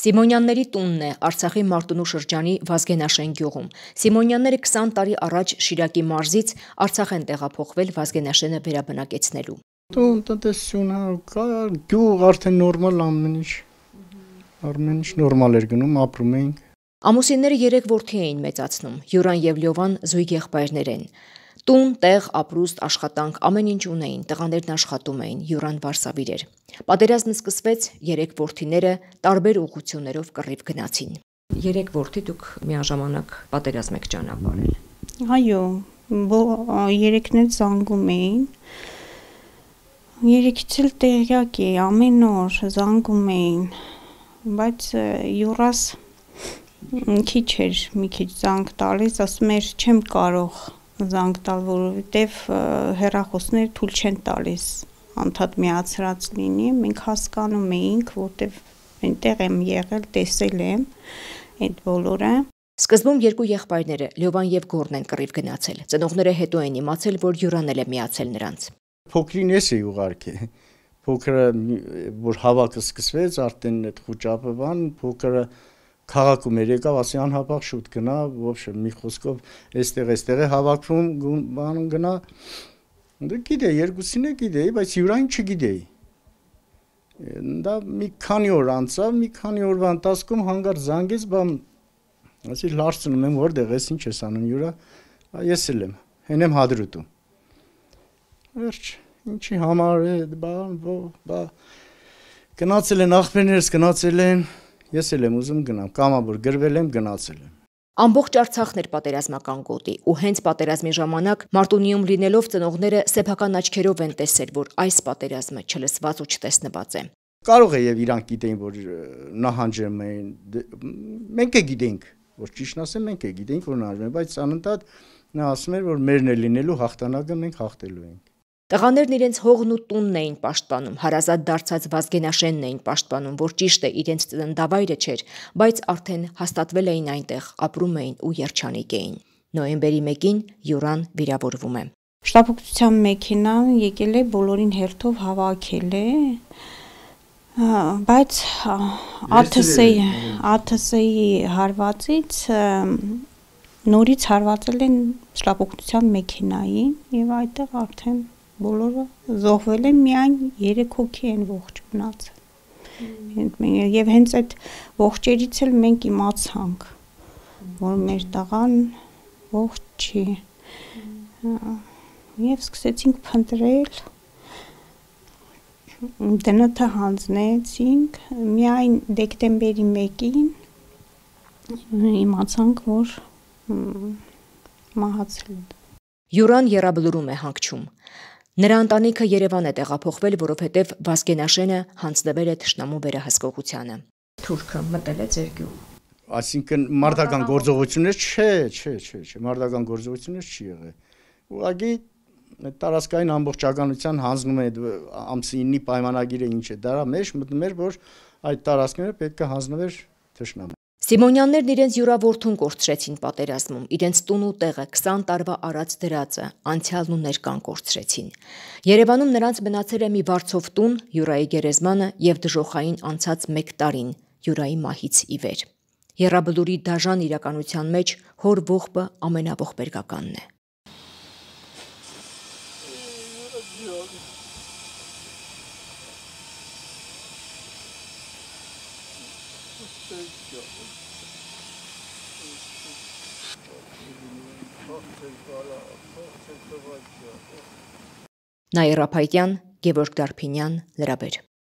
Սիմոնյանների տունն է Արցախի Մարտունու շրջանի Վազգենաշեն գյուղում։ Սիմոնյանները 20 տարի առաջ Շիրակի մարզից Արցախ են տեղափոխվել Վազգենաշենը վերաբնակեցնելու։ Տուն տնտեսությունը կար, գյուղ արդեն նորմալ ամեն ինչ նորմալ էր գնում, ապրում էինք։ Ամուսինները 3 որդի էին մեծացնում, Յուրան եւ Լյովան զույգ եղբայրներ են։ Տուն, տեղ, ապրուստ, աշխատանք ամեն ինչ ունեին, տղաներն աշխատում էին, Յուրան վարսավիր էր։ Պատերազմը սկսվեց, 3 որդիները տարբեր ուղղություններով կռիվ գնացին։ 3 որդի դուք միաժամանակ պատերազմ եք ճանապարհել։ Այո, երեքն էլ զանգում էին։ Երեքից էլ տեղյակ էի, ամեն օր զանգում էին, բայց Յուրաս քիչ էր, մի քիչ զանգ տալիս, ասում էր չեմ կարող զանգ տալ, որովհետև հեռախոսները թույլ չեն տալիս անդադ միացրած լինի, մենք հասկանում էինք, որտեվ այնտեղ եմ եղել, տեսել եմ այդ բոլորը։ Սկզբում 2 եղբայրները Լյովան եւ Գորն են կռիվ գնացել։ Ծնողները հետո են իմացել, որ Յուրանն էլ է միացել նրանց։ Փոքրին էս է ուղարկե։ Փոքրը որ հավաքը սկսվեց, արդեն այդ խոճապը բան, փոքրը քաղաքում էր եկավ, ասի անհապաղ շուտ գնա, ոբշե մի խոսքով այստեղ է հավաքվում, բան գնա։ Դե գիտեի, երկուսին է գիտեի, բայց Յուրային չգիտեի։ Դա մի քանի օր անցավ, մի քանի օրվա ընթացքում հանգարց զանգեց, բան ասի լարցնում եմ, որտեղ ես, ինչ ես անում, Յուրա, ես էլ եմ, հեն եմ հադրուտում։ Վերջ, ինչի համար է, բա գնացել են աղբերներս, գնացել են, ես էլ եմ ուզում գնամ, կամավոր գրվել եմ, գնացել եմ։ Ամբողջ Արցախն էր պատերազմական գոտի, ու հենց պատերազմի ժամանակ Մարտունիում լինելով ծնողները սեփական աչքերով են տեսել, որ այս պատերազմը չլսված ու չտեսնված է։ Կարող է եւ իրանք գիտեին, որ նահանջում են, մենք է գիտենք, որ ճիշտն ասեմ, մենք է գիտենք, որ նահանջում են, բայց անընդհատ նա ասում էր, որ մերն է լինելու հաղթանակը մենք հաղթելու ենք։ Տղաներն իրենց հողն ու տունն էին պաշտպանում, հարազատ դարձած Վազգենաշենն էին պաշտպանում, որ ճիշտ է իրենց ծննդավայրը չէր, բայց արդեն հաստատվել էին այնտեղ, ապրում էին ու երջանիկ էին։ Նոյեմբերի 1-ին Յուրան վիրավորվում է։ Շտապօգնության մեքենան եկել է բոլորին հերթով հավաքել է, բայց ԱԹՍ-ի հարվածից նորից հարվածել են շտապօգնության մեքենային եւ այդտեղ արդեն բոլորը զոհվել են, միայն 3 հոգի են ողջ մնացել։ Եվ հենց այդ ողջերից էլ մենք իմացանք, որ մեր տղան ողջ չի։ Եվ սկսեցինք փնտրել, ԴՆԹ հանձնեցինք, միայն դեկտեմբերի 1-ին իմացանք, որ մահացել է։ Յուրան եռաբլուրում է հանգչում։ Նրա ընտանիքը Երևան է տեղափոխվել, որովհետև Վազգենաշենը հանձնվել է թշնամու վերահսկողությանը։ Թուրքը մտել է ձեր գյուղ։ Այսինքն մարտական գործողություններ չէ, մարտական գործողություններ չի եղել։ Ուղղակի տարածքային ամբողջականության հանձնում է ամսի 9-ի պայմանագիրը ինչ է, դրա մեջ մտնում էր, որ այդ տարածքները պետք է հանձնվեր թշնամու։ Սիմոնյաններն իրենց յուրավորթուն կորցրեցին պատերազմում, իրենց տուն ու տեղը, 20 տարվա արած դրածը, անցյալն ու ներկան կորցրեցին։ Երևանում նրանց մնացել է մի վարձով տուն, Յուրայի գերեզմանը եւ դժոխային անցած 1 տարին, Յուրայի մահից ի վեր։ Եռաբլուրի դաժան իրականության մեջ հոր ողբը ամենաողբերգականն է։ Նաիրա Փայտյան, Գևորգ Դարփինյան, Լրաբեր։